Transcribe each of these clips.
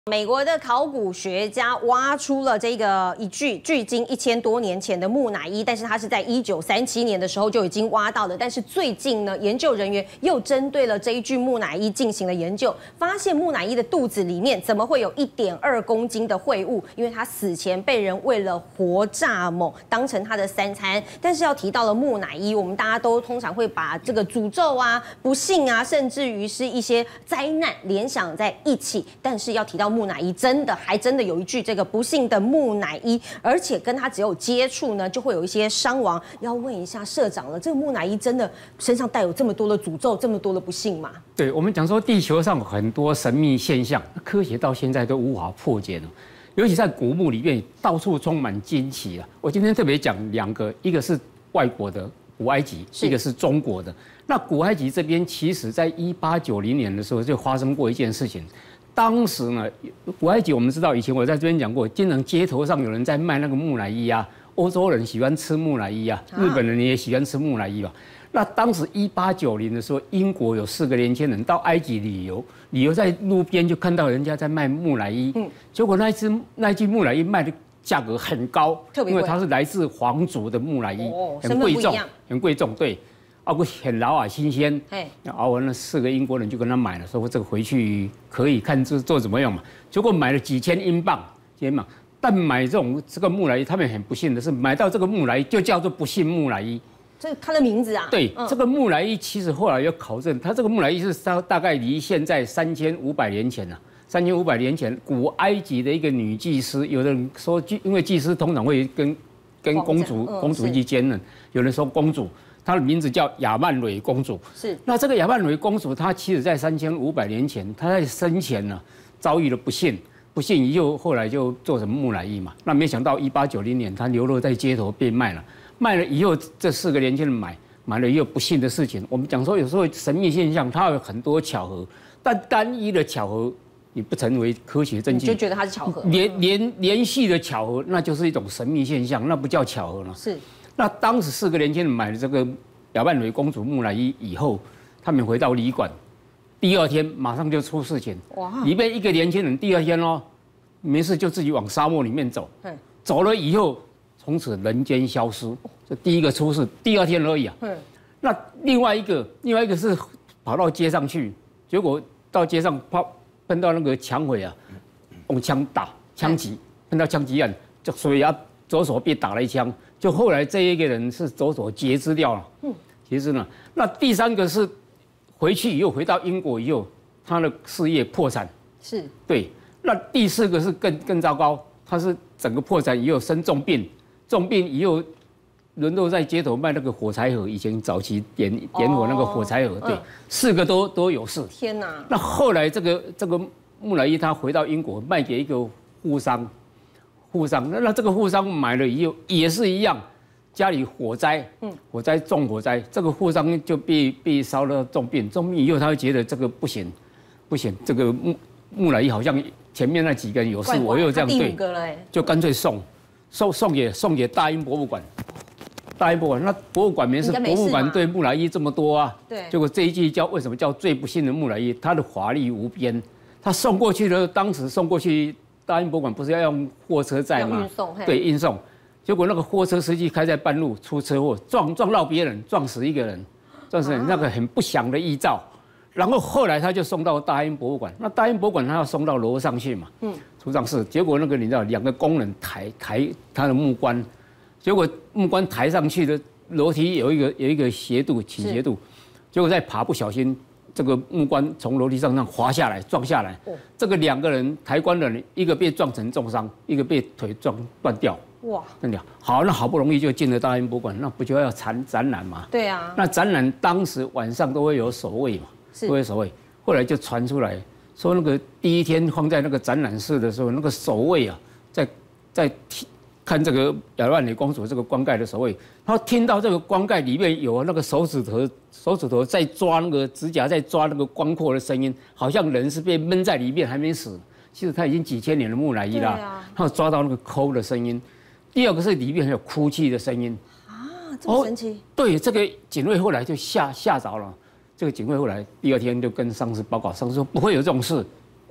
美国的考古学家挖出了这个一具距今1000多年前的木乃伊，但是它是在1937年的时候就已经挖到的。但是最近呢，研究人员又针对了这一具木乃伊进行了研究，发现木乃伊的肚子里面怎么会有1.2公斤的秽物？因为他死前被人为了活蚱蜢当成他的3餐。但是要提到了木乃伊，我们大家都通常会把这个诅咒啊、不幸啊，甚至于是一些灾难联想在一起。但是要提到木乃伊，还真的有一具这个不幸的木乃伊，而且跟他只有接触呢，就会有一些伤亡。要问一下社长了，这个木乃伊真的身上带有这么多的诅咒，这么多的不幸吗？ 对，我们讲说地球上很多神秘现象，科学到现在都无法破解了。尤其在古墓里面，到处充满惊奇啊！我今天特别讲2个，一个是外国的古埃及，一个是中国的。那古埃及这边，其实在1890年的时候就发生过一件事情。当时呢，古埃及我们知道，以前我在这边讲过，经常街头上有人在卖那个木乃伊啊，欧洲人喜欢吃木乃伊啊，日本人也喜欢吃木乃伊吧。那当时1890的时候，英国有4个年轻人到埃及旅游在路边就看到人家在卖木乃伊，结果那具木乃伊卖的价格很高，因为它是来自皇族的木乃伊，很贵重，对。不很老啊，新鲜。熬完了4个英国人就跟他买了，说这个回去可以看做怎么样嘛。结果买了几千英镑，但买这个木乃伊，他们很不幸的是，买到这个木乃伊就叫做不幸木乃伊。 这是它的名字啊？ 对，这个木乃伊其实后来有考证，它这个木乃伊是大概离现在3500年前了。3500年前，古埃及的一个女祭司，有的人说，因为祭司通常会跟公主一起兼任，有人说公主。她的名字叫亚曼蕊公主。是。那这个亚曼蕊公主，她其实在3500年前，她在生前呢遭遇了不幸以后来就做成木乃伊嘛。那没想到1890年，她流落在街头被卖了以后，这4个年轻人买了又不幸的事情。我们讲说有时候神秘现象，它有很多巧合，但单一的巧合你不成为科学证据， 你就觉得它是巧合。 连续的巧合，那就是一种神秘现象，那不叫巧合了。 是。 那当时4个年轻人买了这个亚曼蕊公主木乃伊以后，他们回到旅馆，第2天马上就出事情。哇！里面1个年轻人第2天没事就自己往沙漠里面走，走了以后从此人间消失。这第一个出事，第2天而已啊。那另外一个是跑到街上去，结果到街上碰到那个抢匪啊，用枪打枪击，碰到枪击案，所以左手被打了1枪。就后来这一个人是左手截肢掉了，截肢了。那第3个是回去以后回到英国以后，他的事业破产。是。对。那第4个是更糟糕，他是整个破产以后生重病以后沦落在街头卖那个火柴盒，以前早期点火那个火柴盒，对，4个都有事。天哪！那后来这个木乃伊他回到英国卖给一个富商。那这个富商买了以后也是一样，家里火灾，重火灾，这个富商就被烧了重病以后，他会觉得这个不行，这个木乃伊好像前面那几个人有事，我又这样对，就干脆送给大英博物馆。那博物馆没事，博物馆对木乃伊这么多啊，对，结果这一句为什么叫最不幸的木乃伊？它的华丽无边，他送过去的，当时送过去。大英博物馆不是要用货车载吗？对，运送。结果那个货车司机开在半路出车祸，撞到别人，撞死一个人，那个很不祥的预兆。然后后来他就送到大英博物馆，那大英博物馆他要送到楼上去嘛，出丧事。结果那个你知道，2个工人抬他的木棺，结果木棺抬上去的楼梯有一个斜度，倾斜度，结果再爬不小心。这个木棺从楼梯上滑下来，撞下来。这个2个人抬棺的人，一个被撞成重伤，一个被腿撞断掉。哇！断掉。好，那好不容易就进了大英博物馆，那不就要展览嘛？对啊。那展览当时晚上都会有守卫嘛，都会守卫。后来就传出来说，那个第1天放在那个展览室的时候，那个守卫啊，在看这个亚曼蕊公主这个棺盖的守卫，他听到这个棺盖里面有那个手指头在抓那个指甲，在抓那个棺廓的声音，好像人是被闷在里面还没死。其实他已经几千年的木乃伊啦，他抓到那个抠的声音。第2个是里面还有哭泣的声音啊，这么神奇。对，这个警卫后来就吓着了。这个警卫后来第2天就跟上司报告，上司说不会有这种事，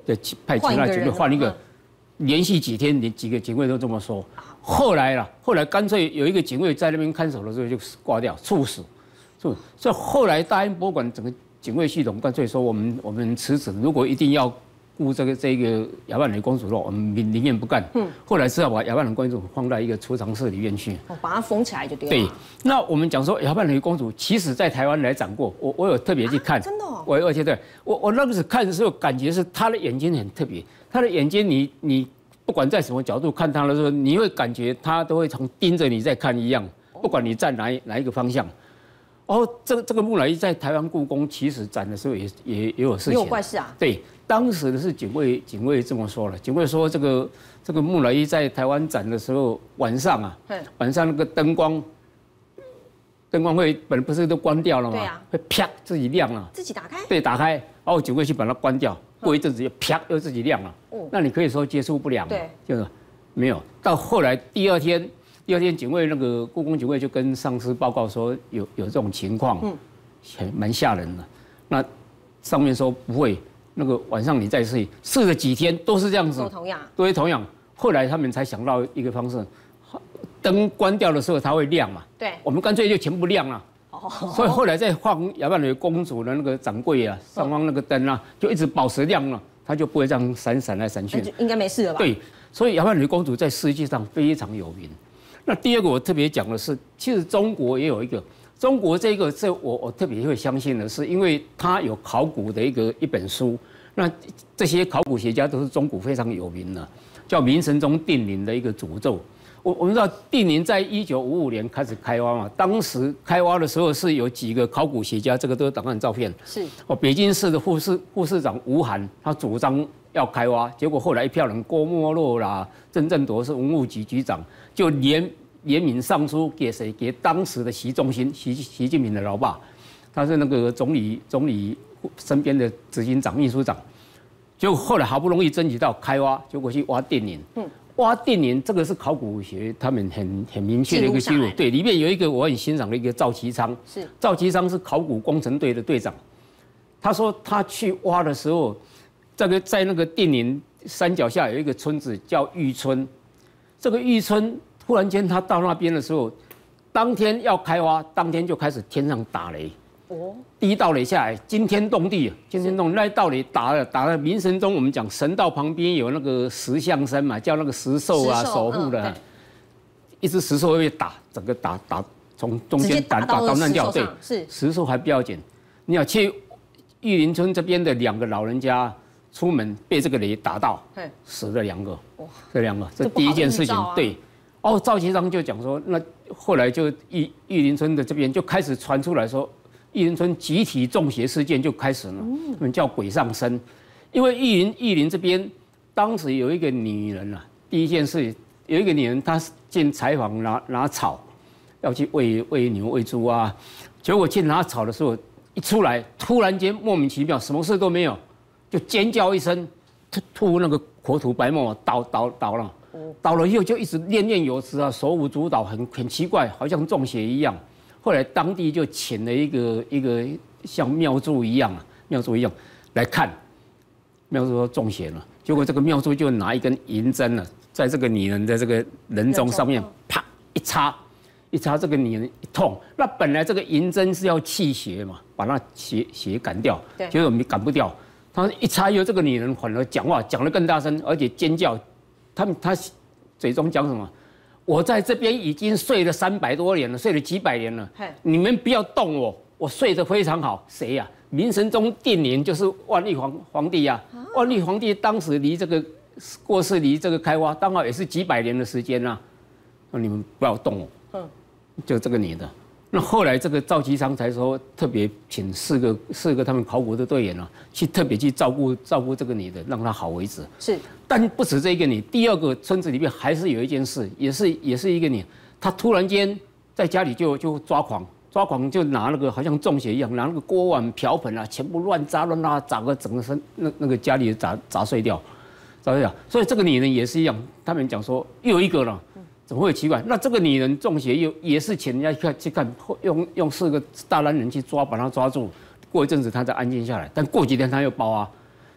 的派其他警卫换一个，连续几天，几个警卫都这么说。后来干脆有一个警卫在那边看守的时候就挂掉，猝死。所以后来大英博物馆整个警卫系统干脆说我们辞职，如果一定要顾这个雅曼雷公主的话，我们宁愿不干。后来只好把雅曼雷公主放在一个储藏室里面去， 把它封起来就对了。 对，那我们讲说雅曼雷公主，其实在台湾来展过，我有特别去看， 真的哦。 而且对我那个时看的时候，感觉是她的眼睛很特别，她的眼睛你不管在什么角度看她的时候，你会感觉她都会从盯着你在看一样，不管你在哪一个方向。这个木乃伊在台湾故宫其实展的时候也有事情， 也有怪事啊。 对，当时的是警卫这么说了，警卫说这个木乃伊在台湾展的时候晚上那个灯光会本来不是都关掉了吗？ 对啊， 会啪自己亮了， 自己打开。对， 打开，然后警卫去把它关掉，过一阵子又啪又自己亮了。那你可以说接触不良，对，就是没有。到后来第二天警卫那个故宫警卫就跟上司报告说有这种情况，蛮吓人的。那上面说不会，那个晚上你再试了几天都是这样子，都会同样。后来他们才想到一个方式，灯关掉的时候它会亮嘛，对，我们干脆就全部亮了。所以后来在放雅曼雷公主的那个展柜啊，上方那个灯啊，就一直保持亮了，它就不会这样闪来闪去。 应该没事了吧？ 对，所以雅曼雷公主在世界上非常有名。那第二个我特别讲的是，其实中国也有一个，中国这我特别会相信的是，因为它有考古的一本书，那这些考古学家都是中国非常有名的，叫明神宗定陵的一个诅咒。我们知道定陵在1955年开始开挖嘛，当时开挖的时候是有几个考古学家，这个都是档案照片，是北京市的副市长吴晗，他主张要开挖，结果后来一票人，郭沫若啦、郑振铎是文物局局长，就联名上书给谁？给当时的习近平的老爸，他是那个总理身边的执行长、秘书长。结果后来好不容易争取到开挖，结果去挖定陵。挖定陵这个是考古学他们很明确的一个记录。对，里面有一个我很欣赏的一个赵其昌，赵其昌是考古工程队的队长。他说他去挖的时候，在那个定陵山脚下有一个村子叫玉村，这个玉村突然间他到那边的时候，当天要开挖，当天就开始天上打雷。第一道雷下来，惊天动地，那一道雷打了明神宗，我们讲神道旁边有那个石像山嘛，叫那个石兽啊守护的，一只石兽会被打，整个打从中间打烂掉，对，是石兽还不要紧，你要去玉林村这边的2个老人家出门被这个雷打到，死了2个，这2个，这第一件事情，对。赵其昌就讲说，那后来就玉林村的这边就开始传出来说。玉林村集体中邪事件就开始了，他们叫鬼上身，因为玉林这边当时有一个女人啊，第一件事有一个女人她进柴房拿草，要去喂牛喂猪啊，结果去拿草的时候一出来，突然间莫名其妙什么事都没有，就尖叫一声，吐那个口吐白沫倒了，倒了以后就一直念有词啊，手舞足蹈，很奇怪，好像中邪一样。后来当地就请了一个像庙祝一样来看，庙祝说中邪了，结果这个庙祝就拿一根银针呢，在这个女人的这个人中上面啪一插，这个女人一痛，那本来这个银针是要气血嘛，把那血赶掉，结果赶不掉，他一插以后，这个女人反而讲话讲得更大声，而且尖叫，他嘴中讲什么？我在这边已经睡了300多年了，睡了几百年了。你们不要动我，我睡得非常好。谁呀？明神宗定陵就是万历皇帝呀。万历皇帝当时离这个过世，离这个开挖，刚好也是几百年的时间啊。那你们不要动我。就这个女的。那后来这个赵其昌才说，特别请四个他们考古的队员啊，特别去照顾这个女的，让她好为止。是，但不止这个女，第2个村子里面还是有一件事，也是一个女，她突然间在家里就抓狂，就拿那个好像中邪一样，拿那个锅碗瓢盆啊，全部乱砸个整个身那个家里砸碎掉。所以这个女人也是一样，他们讲说又有一个了。怎么会奇怪？那这个女人中邪也是请人家去看，用4个大男人去抓，把她抓住。过一阵子她才安静下来，但过几天她又爆啊，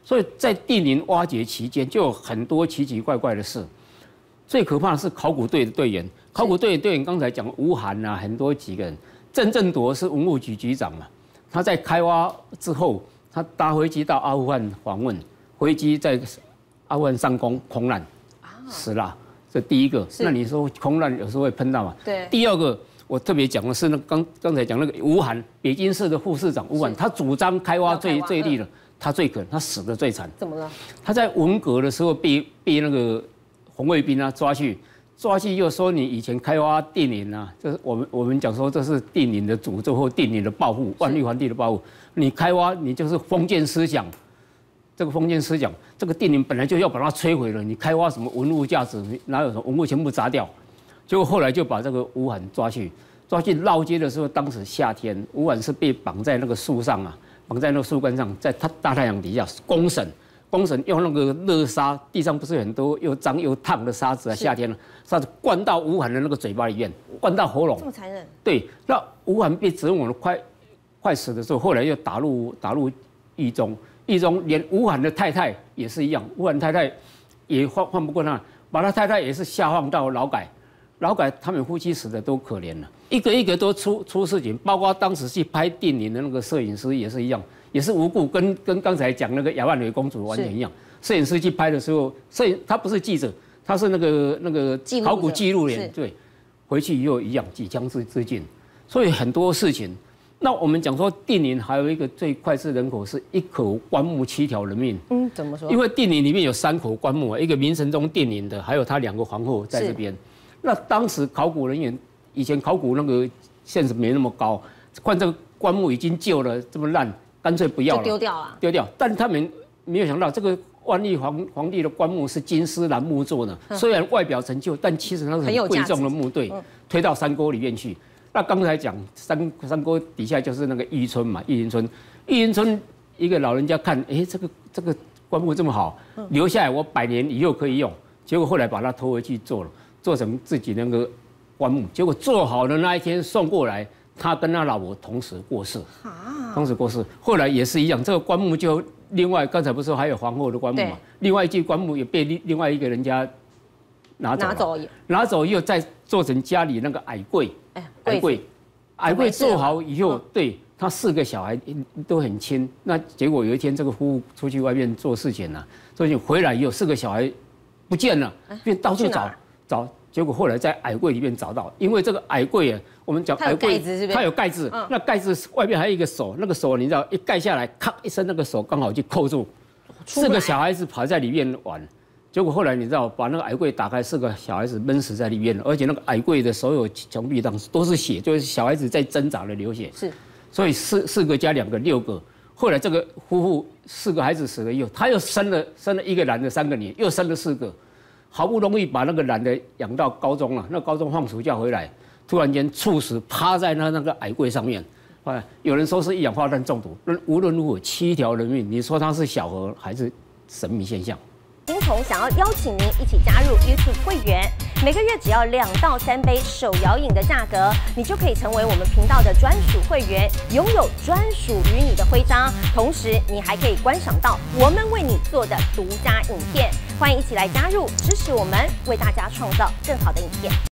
所以在地灵挖掘期间，就有很多奇奇怪怪的事。最可怕的是考古队的队员，考古队的队员刚才讲吴涵啊，很多几个人。郑振铎是文物局局长嘛，他在开挖之后，他搭飞机到阿富汗访问，飞机在阿富汗上空空难，死了。这第一个。那你说空难有时候会碰到嘛？ 对。 第二个，我特别讲的是那刚才讲那个吴涵，北京市的副市长吴涵，他主张开挖最利的，他最可能，他死得最惨。 怎么了？他在文革的时候被那个红卫兵啊抓去又说你以前开挖定陵啊，这是我们讲说这是定陵的诅咒或定陵的报复，万历皇帝的报复。你开挖你就是封建思想，这个封建思想，这个定陵本来就要把它摧毁了，你开挖什么文物价值，哪有什么文物全部砸掉？结果后来就把这个吴涵抓去绕街的时候，当时夏天，吴涵是被绑在那个树上啊，绑在那个树干上，在大太阳底下公审用那个热沙，地上不是很多又脏又烫的沙子啊，夏天了，沙子灌到吴涵的那个嘴巴里面，灌到喉咙， 这么残忍？ 对，那吴涵被折磨的快死的时候，后来又打入狱中连吴涵的太太也是一样，吴涵太太也换不过他，把他太太也是下放到劳改，他们夫妻死的都可怜了，一个都出事情，包括当时去拍定陵的那个摄影师也是一样。也是无故，跟刚才讲那个雅万蕊公主完全一样。摄影师去拍的时候，他不是记者，他是那个考古记录员，对，回去以后一样几枪自尽。所以很多事情，那我们讲说定陵还有一个最脍炙人口是一口棺木7条人命。 怎么说？ 因为定陵里面有3口棺木，一个明神宗定陵的，还有他2个皇后在这边。那当时考古人员以前考古那个现实没那么高，看这个棺木已经旧了，这么烂。干脆不要了，丢掉。但他们没有想到，这个万历皇帝的棺木是金丝楠木做的，虽然外表陈旧，但其实它是很贵重的木，对，推到山沟里面去。那刚才讲山沟底下就是那个玉村嘛，玉林村一个老人家看，这个棺木这么好，留下来我100年以后可以用。结果后来把它偷回去做成自己那个棺木，结果做好的那一天送过来。他跟他老婆同时过世，后来也是一样，这个棺木就另外，刚才不是说还有皇后的棺木嘛？另外一具棺木也被另外一个人家拿走以后再做成家里那个矮柜，矮柜做好以后，对他4个小孩都很亲。那结果有一天这个夫妇出去外面做事情了，回来以后4个小孩不见了，便到处找。结果后来在矮柜里面找到，因为这个矮柜啊，我们讲矮柜，它有盖子，那盖子外面还有一个手，那个手你知道一盖下来，咔一声，那个手刚好就扣住，4个小孩子跑在里面玩，结果后来你知道把那个矮柜打开，4个小孩子闷死在里面了，而且那个矮柜的所有墙壁上都是血，就是小孩子在挣扎的流血，所以4个加2个6个，后来这个夫妇4个孩子死了以后，他又生了1个男的3个女，又生了4个。好不容易把那个男的养到高中了，那高中放暑假回来，突然间猝死，趴在那个矮柜上面。有人说是一氧化碳中毒。无论如何7条人命，你说他是巧合还是神秘现象？ 金童想要邀请您一起加入 YouTube 会员，每个月只要2到3杯手摇饮的价格，你就可以成为我们频道的专属会员，拥有专属于你的徽章，同时你还可以观赏到我们为你做的独家影片。欢迎一起来加入，支持我们，为大家创造更好的影片。